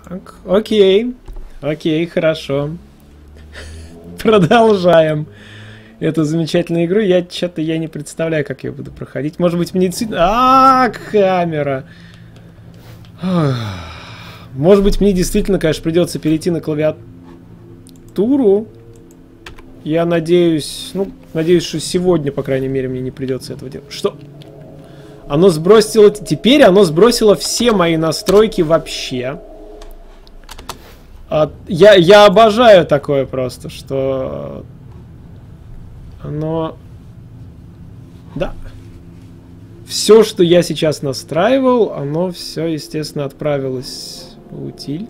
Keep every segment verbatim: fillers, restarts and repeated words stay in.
Так, окей. Окей, хорошо. Продолжаем эту замечательную игру. Я что-то я не представляю, как я буду проходить. Может быть, мне действительно... А, камера! Может быть, мне действительно, конечно, придется перейти на клавиатуру. Я надеюсь... Ну, надеюсь, что сегодня, по крайней мере, мне не придется этого делать. Что? Оно сбросило... Теперь оно сбросило все мои настройки вообще. Я, я обожаю такое просто, что оно... Да. Все, что я сейчас настраивал, оно все, естественно, отправилось в утиль.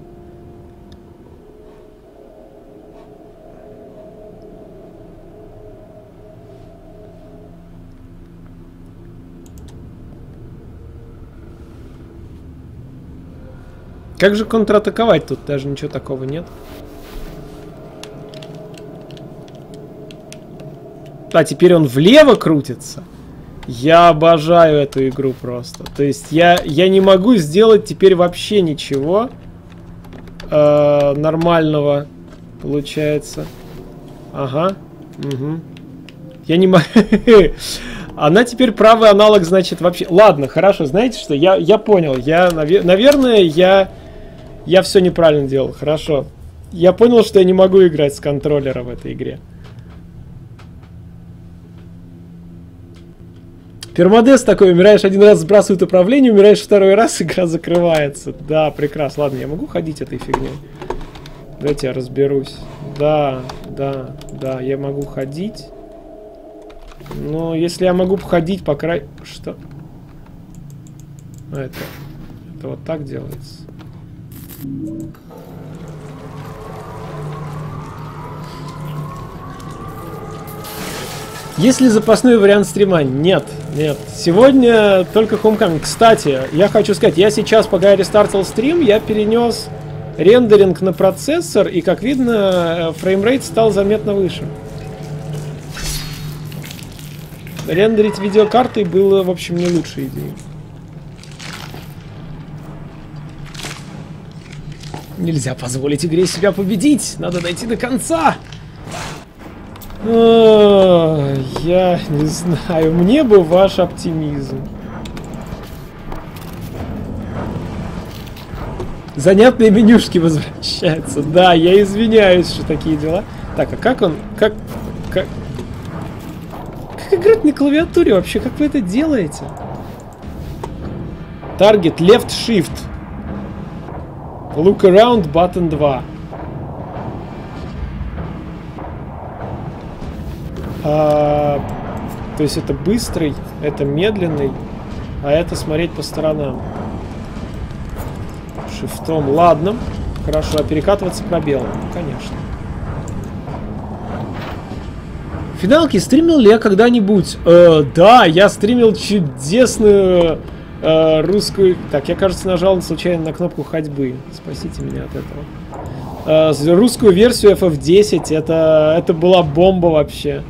Как же контратаковать? Тут даже ничего такого нет. А, теперь он влево крутится. Я обожаю эту игру просто. То есть я, я не могу сделать теперь вообще ничего э, нормального, получается. Ага. Угу. Я не могу... Она теперь правый аналог, значит, вообще... Ладно, хорошо, знаете что? Я, я понял. Я, навер... Наверное, я... Я все неправильно делал, хорошо. Я понял, что я не могу играть с контроллера в этой игре. Пермодес такой, умираешь один раз, сбрасывают управление, умираешь второй раз, игра закрывается. Да, прекрасно. Ладно, я могу ходить этой фигней? Давайте я разберусь. Да, да, да, я могу ходить. Но если я могу ходить по краю... Что? А, это... Это вот так делается. Есть ли запасной вариант стрима? Нет, нет. Сегодня только Homecoming. Кстати, я хочу сказать, я сейчас, пока я рестартил стрим, я перенес рендеринг на процессор, и, как видно, фреймрейт стал заметно выше. Рендерить видеокартой было, в общем, не лучшей идеей. Нельзя позволить игре себя победить. Надо дойти до конца. О, я не знаю. Мне бы ваш оптимизм. Занятные менюшки возвращаются. Да, я извиняюсь, что такие дела. Так, а как он... Как... Как, как играть на клавиатуре вообще? Как вы это делаете? Target Left Shift. Look Around Button два. А, то есть это быстрый, это медленный, а это смотреть по сторонам. Шифтом. Ладно. Хорошо. А перекатываться пробелом? Конечно. Финалки стримил ли я когда-нибудь? Э, да, я стримил чудесную... русскую... Так, я, кажется, нажал случайно на кнопку ходьбы. Спасите меня от этого. Э, русскую версию эф эф десять. Это, это была бомба вообще.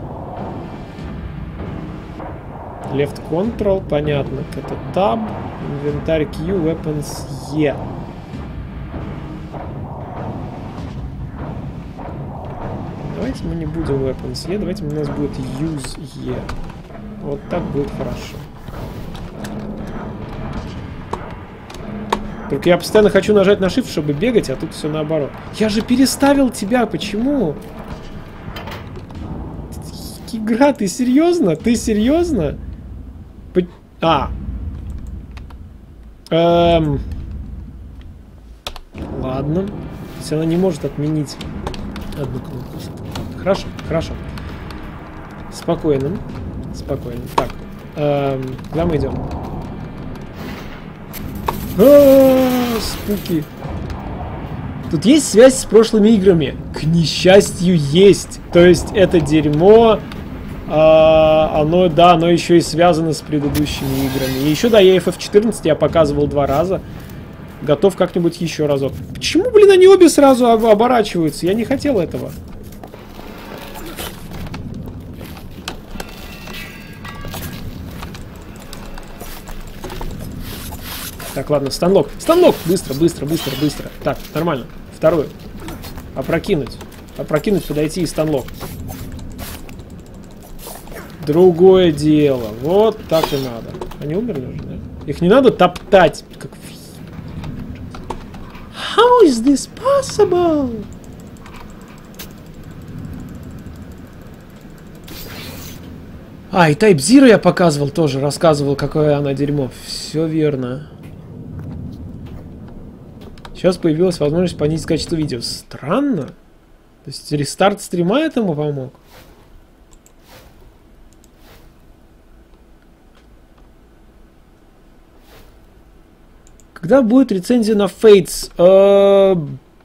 Left Control, понятно. Это Tab. Инвентарь Q, Weapons E. Давайте мы не будем Weapons E. Давайте у нас будет Use E. Вот так будет хорошо. Только я постоянно хочу нажать на Shift, чтобы бегать, а тут все наоборот. Я же переставил тебя, почему? Игра, ты серьезно? Ты серьезно? По... А. Эм... Ладно. То есть она не может отменить одну кнопку. Хорошо, хорошо. Спокойно. Спокойно. Так. Эм... Куда мы идем? А-а-а, спуки. Тут есть связь с прошлыми играми? К несчастью, есть. То есть это дерьмо, а, оно, да, оно еще и связано с предыдущими играми. И еще, да, я эф эф четырнадцать я показывал два раза. Готов как-нибудь еще разок. Почему, блин, они обе сразу об оборачиваются? Я не хотел этого. Так, ладно, станлок. Станлок! Быстро, быстро, быстро, быстро. Так, нормально. Вторую. Опрокинуть. Опрокинуть, подойти и станлок. Другое дело. Вот так и надо. Они умерли уже, да? Их не надо топтать. Как... How is this possible? А, и Type Zero я показывал тоже. Рассказывал, какое она дерьмо. Все верно. Сейчас появилась возможность понизить качество видео. Странно. То есть рестарт стрима этому помог? Когда будет рецензия на Fates? Э,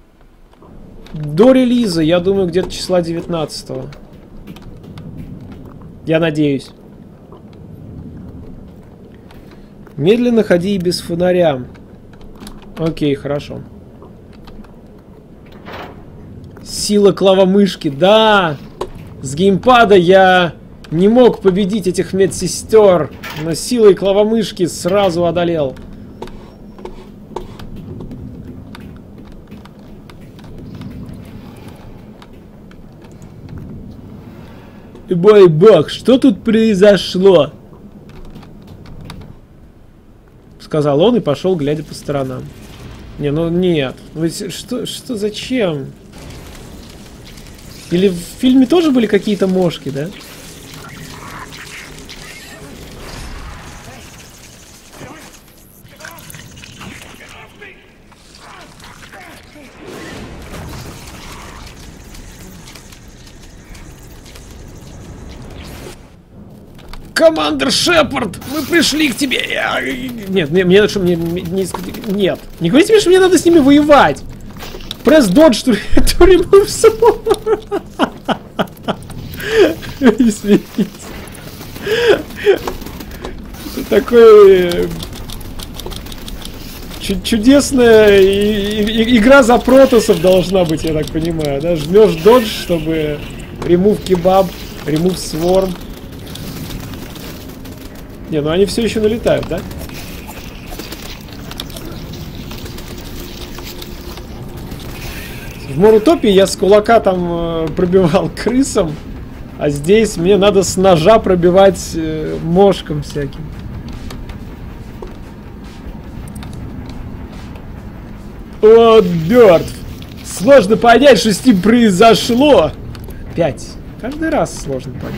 до релиза, я думаю, где-то числа девятнадцатого. Я надеюсь. Медленно ходи и без фонаря. Окей, хорошо. Сила клавомышки, да! С геймпада я не мог победить этих медсестер, но силой клавомышки сразу одолел. Бой бог, что тут произошло? Сказал он и пошел, глядя по сторонам. Не, ну нет. Вы, что, что, зачем? Или в фильме тоже были какие-то мошки, да? Командир Шепард, мы пришли к тебе. Я... Нет, мне, мне, что, мне не, нет. Не говорите мне, что мне надо с ними воевать. Пресс додж, to remove sword. Извините. Это такое чудесная игра за протоссов должна быть, я так понимаю. Да? Жмешь додж, чтобы remove кебаб, remove swarm. Не, ну они все еще налетают, да? В Морутопии я с кулака там э, пробивал крысам, а здесь мне надо с ножа пробивать э, мошкам всяким. О, Бёрд! Сложно понять, что с ним произошло! Пять. Каждый раз сложно понять.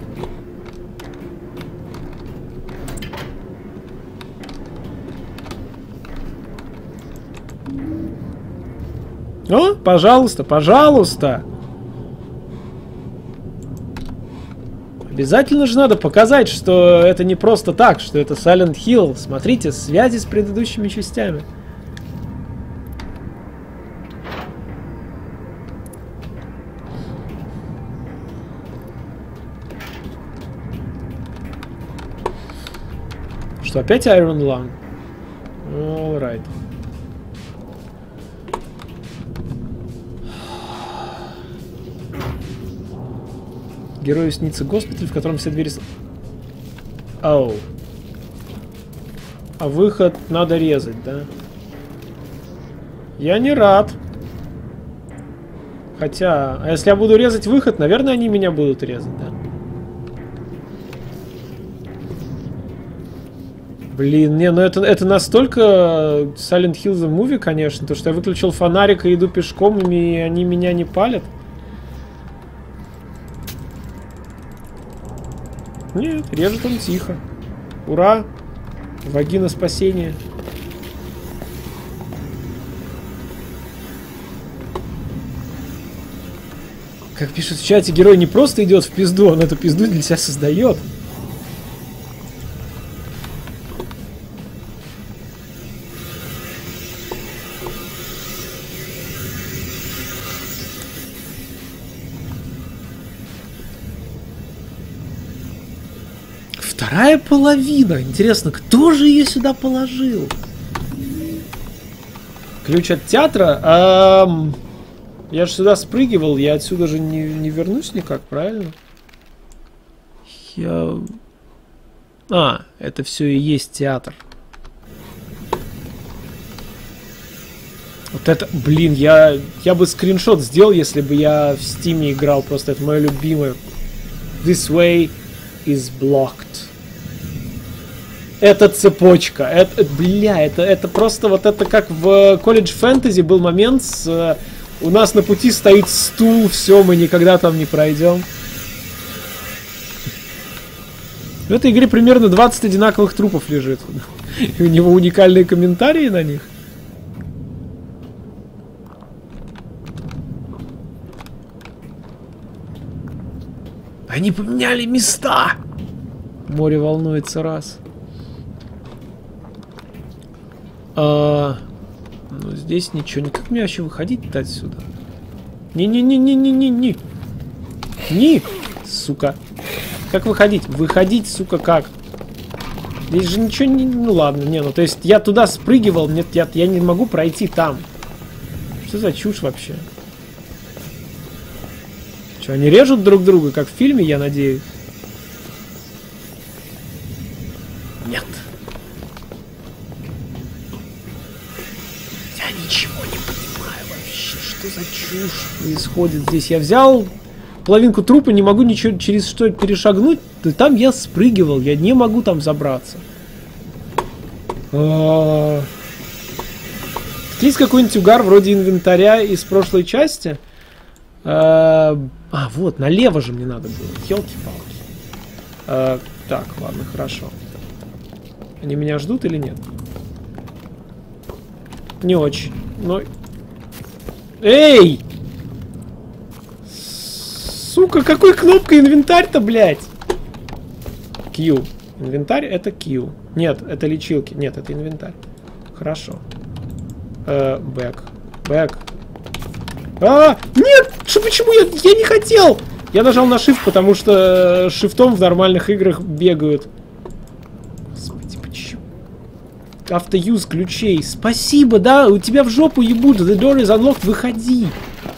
О, пожалуйста, пожалуйста. Обязательно же надо показать, что это не просто так, что это Silent Hill. Смотрите, связи с предыдущими частями. Что, опять Iron Lung? All right. Герою снится госпиталь, в котором все двери... Оу. А выход надо резать, да? Я не рад. Хотя... А если я буду резать выход, наверное, они меня будут резать, да? Блин, не, ну это, это настолько Silent Hill the Movie, конечно, то, что я выключил фонарик и иду пешком, и они меня не палят. Нет, режет он тихо. Ура! Вагина спасения. Как пишут в чате, герой не просто идет в пизду, он эту пизду для себя создает. Вторая половина. Интересно, кто же ее сюда положил? Ключ от театра? А, я же сюда спрыгивал, я отсюда же не, не вернусь никак, правильно? Я... А, это все и есть театр. Вот это, блин, я, я бы скриншот сделал, если бы я в Стиме играл. Просто это мое любимое. This way is blocked. Это цепочка. Это, бля, это, это просто вот это как в колледж фэнтези был момент с... У нас на пути стоит стул, все, мы никогда там не пройдем. В этой игре примерно двадцать одинаковых трупов лежит. И у него уникальные комментарии на них. Они поменяли места! Море волнуется раз. А, ну здесь ничего. Не как мне вообще выходить-то отсюда? Не-не-не-не-не-не-не. Не! Сука. Как выходить? Выходить, сука, как? Здесь же ничего не... Ну ладно, не, ну то есть я туда спрыгивал, нет, я, я не могу пройти там. Что за чушь вообще? Что, они режут друг друга, как в фильме, я надеюсь? Нет. Я ничего не понимаю вообще, что за чушь происходит здесь. Я взял половинку трупа, не могу ничего через что перешагнуть, да там я спрыгивал, я не могу там забраться. А... Есть какой-нибудь угар вроде инвентаря из прошлой части? А, а вот, налево же мне надо было. Ёлки-палки. А, так, ладно, хорошо. Они меня ждут или нет? Не очень. Но... Эй! Сука, какой кнопкой инвентарь-то, блядь? Q. Инвентарь это Q. Нет, это лечилки. Нет, это инвентарь. Хорошо. Э, бэк. Бэк. А, нет! Что, почему я, я не хотел? Я нажал на shift, потому что шифтом в нормальных играх бегают. Господи, почему? Автоюз ключей. Спасибо, да? У тебя в жопу ебут. The door is unlocked. Выходи.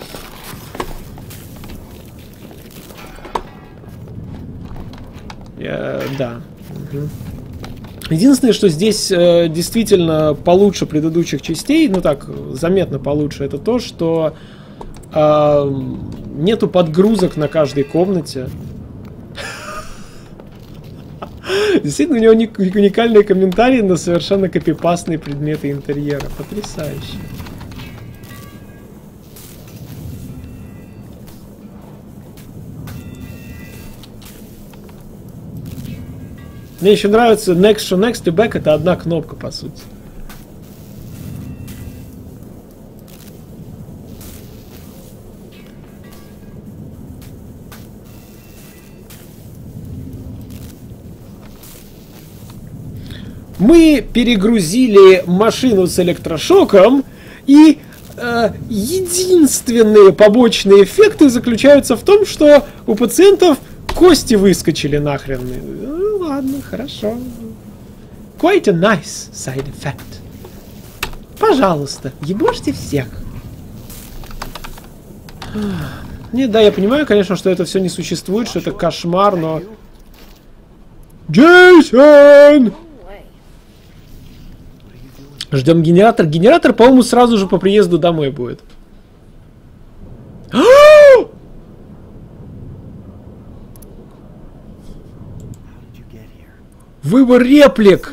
Я, да. Угу. Единственное, что здесь э, действительно получше предыдущих частей, ну так, заметно получше, это то, что э, нету подгрузок на каждой комнате. Действительно, у него уникальные комментарии на совершенно копипастные предметы интерьера. Потрясающе. Мне еще нравится Next, что Next и Back это одна кнопка, по сути. Мы перегрузили машину с электрошоком, и э, единственные побочные эффекты заключаются в том, что у пациентов кости выскочили нахрен. Ну, ладно, хорошо. Quite a nice side effect. Пожалуйста, ебошьте всех. Нет, да, я понимаю, конечно, что это все не существует, что это кошмар, но... Джейсон! Ждем генератор. Генератор, по-моему, сразу же по приезду домой будет. Выбор реплик.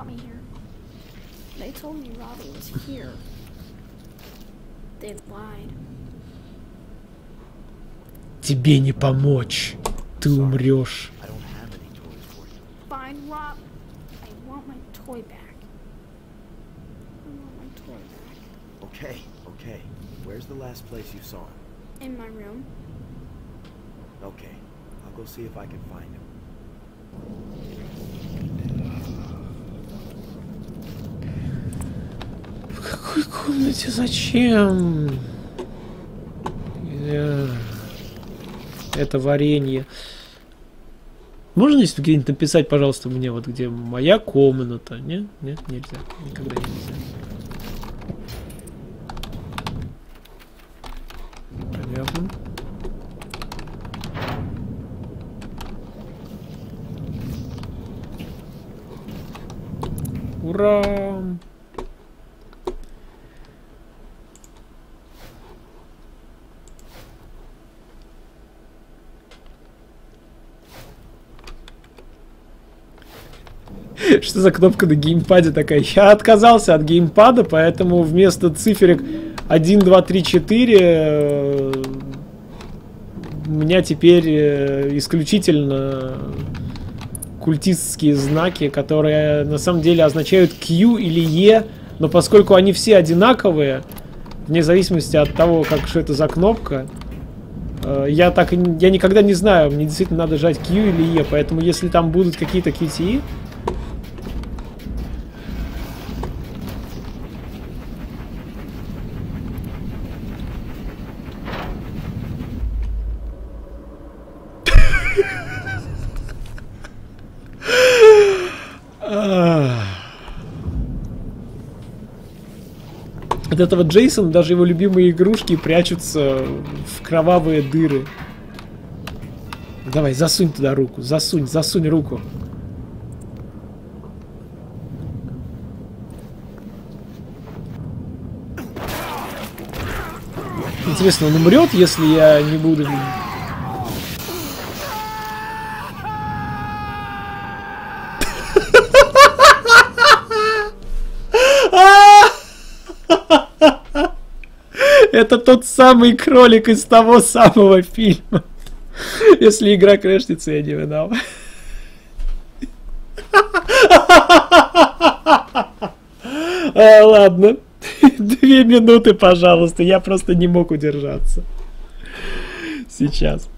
Тебе не помочь. Ты умрешь. Okay, okay. Where's the last place you saw him? In my room. Okay, I'll go see if I can find him. В какой комнате? Зачем? Это варенье. Можно здесь где-нибудь написать, пожалуйста, мне, вот где моя комната? Нет? Нет, нельзя. Никогда нельзя. Понятно. Ура! Что за кнопка на геймпаде такая? Я отказался от геймпада, поэтому вместо циферок один, два, три, четыре у меня теперь исключительно культистские знаки, которые на самом деле означают Q или E, но поскольку они все одинаковые, вне зависимости от того, как что это за кнопка, я так я никогда не знаю, мне действительно надо жать Q или E, поэтому если там будут какие-то кью ти и, от этого Джейсона даже его любимые игрушки прячутся в кровавые дыры. Давай, засунь туда руку, засунь, засунь руку. Интересно, он умрет, если я не буду... Это тот самый кролик из того самого фильма. Если игра крэшнется, я не виноват. А, ладно. Две минуты, пожалуйста. Я просто не мог удержаться. Сейчас.